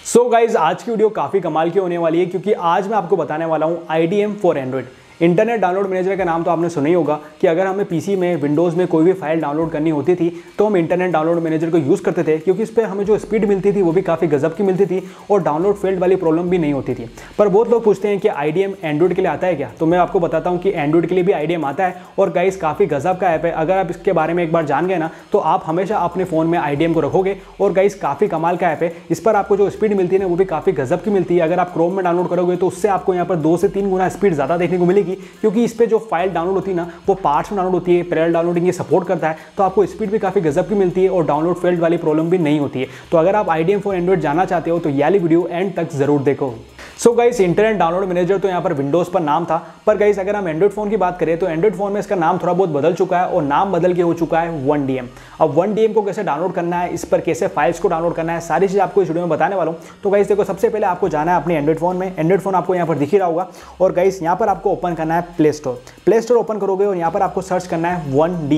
So guys आज की video काफ़ी कमाल की होने वाली है क्योंकि आज मैं आपको बताने वाला हूँ IDM for android. Internet download manager का नाम तो आपने सुना ही होगा कि अगर हमें पीसी में विंडोज़ में कोई भी फाइल डाउनलोड करनी होती थी तो हम इंटरनेट डाउनलोड मैनेजर को यूज़ करते थे क्योंकि इस पर हमें जो स्पीड मिलती थी वो भी काफ़ी गजब की मिलती थी और डाउनलोड फेल्ड वाली प्रॉब्लम भी नहीं होती थी। पर बहुत लोग पूछते हैं कि IDM एंड्रॉइड के लिए आता है क्या, तो मैं आपको बताता हूँ कि एंड्रॉइड के लिए भी IDM आता है और गाइस काफ़ी गजब का ऐप है। अगर आप इसके बारे में एक बार जान गए ना तो आप हमेशा अपने फ़ोन में IDM को रखोगे और गाइस काफ़ी कमाल का ऐप है। इस पर आपको जो स्पीड मिलती है ना वो भी काफ़ी गजब की मिलती है। अगर आप क्रोम में डाउनलोड करोगे तो उससे आपको यहाँ पर 2 से 3 गुना स्पीड ज़्यादा देखने को मिलेगी क्योंकि इस जो फाइल डाउनलोड होती है ना वो पार्ट्स में डाउनलोड होती है, पैरेलल डाउनलोडिंग ये सपोर्ट करता है, तो आपको स्पीड भी काफी गजब की मिलती है और डाउनलोड फेल्ड वाली प्रॉब्लम भी नहीं होती है। तो अगर आप IDM फॉर एंड्रॉइड जानना चाहते हो तो ये वाली वीडियो एंड तक जरूर देखो। So guys internet download manager तो यहाँ पर विंडोज पर नाम था, पर गाइस अगर हम एंड्रॉइड फोन की बात करें तो एंड्रॉइड फोन में इसका नाम थोड़ा बहुत बदल चुका है और नाम बदल के हो चुका है 1DM। अब 1DM को कैसे डाउनलोड करना है, इस पर कैसे फाइल्स को डाउनलोड करना है, सारी चीज़ आपको इस वीडियो में बताने वाला हूँ। तो गाइस देखो, सबसे पहले आपको जाना है अपने एंड्रॉइड फोन में। एंड्रॉइड फोन आपको यहाँ पर दिख ही रहा होगा और गाइस यहाँ पर आपको ओपन करना है प्ले स्टोर ओपन करोगे और यहाँ पर आपको सर्च करना है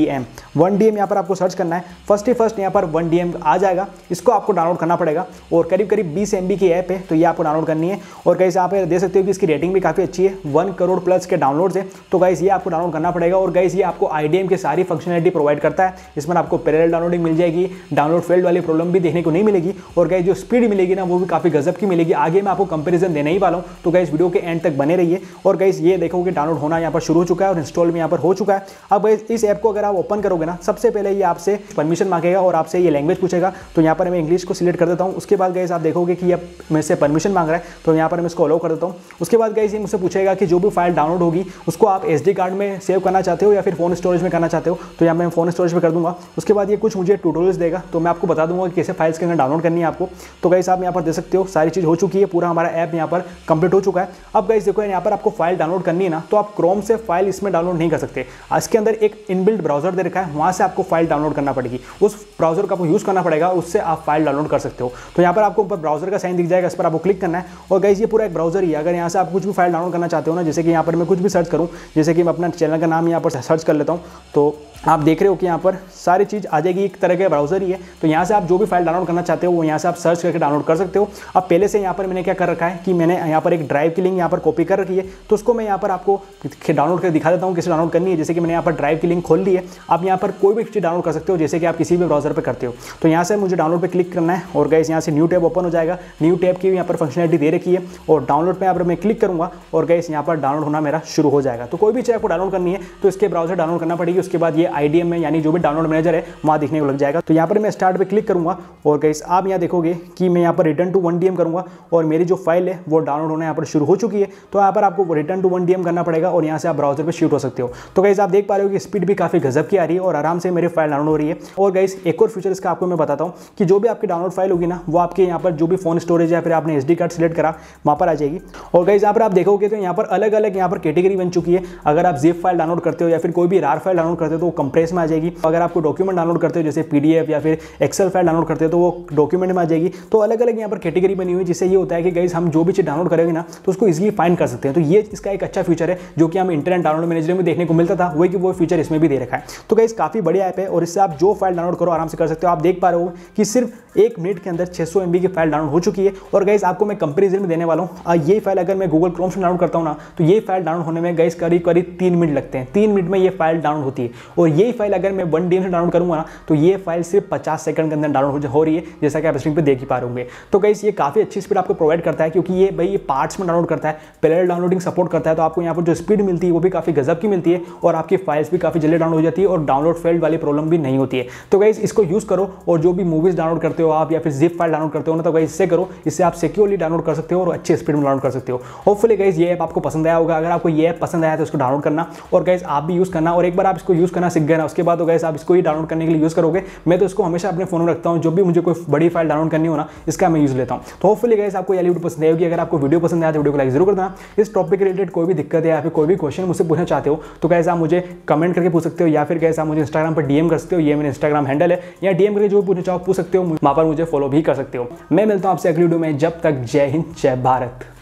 1DM यहाँ पर आपको सर्च करना है। फर्स्ट यहाँ पर 1DM आ जाएगा, इसको आपको डाउनलोड करना पड़ेगा और करीब 20 MB की ऐप है तो ये आपको डाउनलोड करनी है। और गाइस यहाँ पे देख सकते हो कि इसकी रेटिंग भी काफ़ी अच्छी है, 1 करोड़ प्लस के डाउनलोड्स है। तो गाइस ये आपको डाउनलोड करना पड़ेगा और गाइस ये आपको IDM की सारी फंक्शनलिटी प्रोवाइड करता है। इसमें आपको पैरेलल डाउनलोडिंग मिल जाएगी, डाउनलोड फेल्ड वाली प्रॉब्लम भी देखने को नहीं मिलेगी और गाइस जो स्पीड मिलेगी ना वो भी काफ़ी गजब की मिलेगी। आगे मैं आपको कंपेरिजन देने ही वाला हूँ, तो गाइस वीडियो के एंड तक बने रहिए। और गाइस ये देखोगे डाउनलोड होना यहाँ पर शुरू हो चुका है और इंस्टॉल में यहाँ पर हो चुका है। अब गाइस इस ऐप को अगर आप ओपन करोगे ना, सबसे पहले ये आपसे परमिशन मांगेगा और आपसे ये लैंग्वेज पूछेगा। तो यहाँ पर मैं इंग्लिश को सिलेक्ट कर देता हूँ। उसके बाद गाइस आप देखोगे कि ये मेरे से परमिशन मांग रहा है, तो यहाँ पर मैं इसको अलाउ कर देता हूँ। उसके बाद गाइस ये मुझसे पूछेगा कि जो भी फाइल डाउनलोड होगी उसको आप SD कार्ड में सेव करना चाहते हो या फिर फोन स्टोरेज में करना चाहते हो, तो यहाँ मैं फोन स्टोरेज में कर दूंगा। उसके बाद ये कुछ मुझे ट्यूटोरियल्स देगा, तो मैं आपको बता दूंगा कि कैसे फाइल्स के अंदर डाउनलोड करनी है आपको। तो गाइस आप यहाँ पर देख सकते हो सारी चीज़ हो चुकी है, पूरा हमारा ऐप यहाँ पर कंप्लीट हो चुका है। अब गाइस देखो, यहाँ पर आपको फाइल डाउनलोड करनी है ना, तो आप क्रोम से फाइल इसमें डाउनलोड नहीं कर सकते। इसके अंदर एक इनबिल्ट ब्राउजर दे रखा है, वहाँ से आपको फाइल डाउनलोड करना पड़ेगी। उस ब्राउजर का आपको यूज़ करना पड़ेगा, उससे आप फाइल डाउनलोड कर सकते हो। तो यहाँ पर आपको ऊपर ब्राउजर का साइन दिख जाएगा, इस पर आपको क्लिक करना है और गाइस ये पूरा एक ब्राउजर ही है। अगर यहाँ से आप कुछ भी फाइल डाउनलोड करना चाहते हो ना, जैसे कि यहाँ पर मैं कुछ भी सर्च करूँ, जैसे कि मैं अपना चैनल का नाम यहाँ पर सर्च कर लेता हूँ, तो आप देख रहे हो कि यहाँ पर सारी चीज़ आ जाएगी। एक तरह के ब्राउजर ही है, तो यहाँ से आप जो भी फाइल डाउनलोड करना चाहते हो वो यहाँ से आप सर्च करके डाउनलोड कर सकते हो। अब पहले से यहाँ पर मैंने क्या कर रखा है कि मैंने यहाँ पर एक ड्राइव की लिंक यहाँ पर कॉपी कर रखी है, तो उसको मैं यहाँ पर आपको डाउनलोड कर दिखा देता हूँ कैसे डाउनलोड करनी है। जैसे कि मैंने यहाँ पर ड्राइव की लिंक खोल ली है। आप यहाँ पर कोई भी चीज़ डाउनलोड कर सकते हो, जैसे कि आप किसी भी ब्राउजर पर करते हो। तो यहाँ से मुझे डाउनलोड पर क्लिक करना है और गाइस यहाँ से न्यू टैब ओपन हो जाएगा। न्यू टैब की यहाँ पर फंक्शनलिटी दे रखी है और डाउनलोड पर यहाँ पर मैं क्लिक करूँगा और गाइस यहाँ पर डाउनलोड होना मेरा शुरू हो जाएगा। तो कोई भी चीज़ आपको डाउनलोड करनी है तो इसके ब्राउजर डाउनलोड करना पड़ेगी। उसके बाद ये IDM में यानी जो भी डाउनलोड मैनेजर है वहाँ दिखने को लग जाएगा। तो यहाँ पर मैं स्टार्ट पे क्लिक करूँगा और गाइस आप यहाँ देखोगे कि मैं यहाँ पर रिटर्न टू 1DM करूँगा और मेरी जो फाइल है वो डाउनलोड होना यहाँ पर शुरू हो चुकी है। तो यहाँ पर आपको रिटर्न टू 1DM करना पड़ेगा और यहाँ से आप ब्राउजर पे शिफ्ट हो सकते हो। तो गाइस आप देख पा रहे हो कि स्पीड भी काफ़ी गजब की आ रही है और आराम से मेरी फाइल डाउनलोड हो रही है। और गाइस एक और फीचर इसका आपको मैं बताता हूँ कि जो भी आपकी डाउनलोड फाइल होगी ना वो आपके यहाँ पर जो भी फोन स्टोरेज या फिर आपने SD कार्ड सिलेक्ट करा वहाँ पर आ जाएगी। और गाइस यहाँ पर आप देखोगे तो यहाँ पर अलग अलग यहाँ पर कैटेगरी बन चुकी है। अगर आप जिप फाइल डाउनलोड करते हो या फिर कोई भी RAR फाइल डाउनलोड करते हो तो वो कंप्रेस में आ जाएगी। अगर आपको डॉक्यूमेंट डाउनलोड करते हो जैसे PDF या फिर एक्सेल फाइल डाउनलोड करते हो तो वो डॉक्यूमेंट में आ जाएगी। तो अलग अलग यहाँ पर कैटेगरी बनी हुई है, जिससे ये होता है कि गाइस हम जो भी चीज़ डाउनलोड करेंगे ना तो उसको इजीली फाइंड कर सकते हैं। तो ये इसका एक अच्छा फीचर है जो कि हम इंटरनेट डाउनलोड मैनेजर में देखने को मिलता था, वही कि वो फीचर इसमें भी दे रखा है। तो गाइस काफ़ी बढ़िया ऐप है और इससे आप जो फाइल डाउनलोड करो आराम से कर सकते हो। आप देख पा रहे हो कि सिर्फ 1 मिनट के अंदर 600 MB की फाइल डाउनलोड हो चुकी है। और गाइस आपको मैं कंपेरिजन में देने वाला हूँ, ये फाइल अगर मैं गूगल क्रोम से डाउनलोड करता हूँ ना तो ये फाइल डाउनलोड होने में गाइस करीब 3 मिनट लगते हैं। 3 मिनट में ये फाइल डाउनलोड होती है और यही फाइल अगर मैं 1DM से डाउनलोड करूँगा ना तो ये फाइल सिर्फ 50 सेकंड के अंदर डाउनलोड हो रही है, जैसा कि आप स्क्रीन पे देख ही पा रहे होंगे। तो गाइस ये काफ़ी अच्छी स्पीड आपको प्रोवाइड करता है क्योंकि ये पार्ट्स में डाउनलोड करता है, पैरेलल डाउनलोडिंग सपोर्ट करता है। तो आपको यहाँ पर जो स्पीड मिलती है वो भी काफ़ी गजब की मिलती है और आपकी फाइल्स भी काफ़ी जल्दी डाउनलोड हो जाती है और डाउनलोड फेल्ड वाली प्रॉब्लम भी नहीं होती है। तो गाइस इसको यूज़ करो और जो भी मूवीज़ डाउनलोड करते हो आप या फिर जिप फाइल डाउनलोड करते हो ना तो गाइस इससे करो, इससे आप सिक्योरली डाउनलोड कर सकते हो और अच्छे स्पीड में डाउनलोड कर सकते हो। होपफुली गाइस ये ऐप आपको पसंद आया होगा। अगर आपको ये ऐप पसंद आया तो इसको डाउनलोड करना और गाइस आप भी यूज़ करना। और एक बार आप इसको यूज़ करना सीख गए ना, उसके बाद तो गाइस आप इसको ही डाउनलोड करने के लिए यूज़ करोगे। मैं तो इसको हमेशा अपने फोन में रखता हूँ, जो भी मुझे कोई बड़ी फाइल डाउनलोड करनी हो ना इसका मैं यूज़ लेता हूँ। तो होपफुली गाइस आपको ये वीडियो पसंद आएगी। अगर आपको वीडियो पसंद आया तो वीडियो को लाइक जरूर कर देना। इस टॉपिक के रिलेटेड कोई भी दिक्कत है या फिर कोई भी क्वेश्चन मुझसे पूछना चाहते हो तो गाइस आप मुझे कमेंट करके पूछ सकते हो या फिर गाइस आप मुझे इंस्टाग्राम पर DM कर सकते हो। ये मेरा इंस्टाग्राम हैंडल है, या DM करके जो भी पूछना चाहो पूछ सकते हो, वहाँ पर मुझे फॉलो भी कर सकते हो। मैं मिलता हूँ आपसे अगली वीडियो में, जब तक जय हिंद जय भारत।